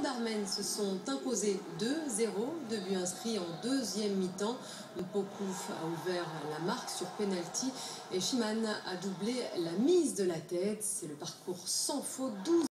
gendarmes se sont imposés 2-0, 2 buts inscrits en deuxième mi-temps. Pokouf a ouvert la marque sur penalty et Chiman a doublé la mise de la tête. C'est le parcours sans faute, 12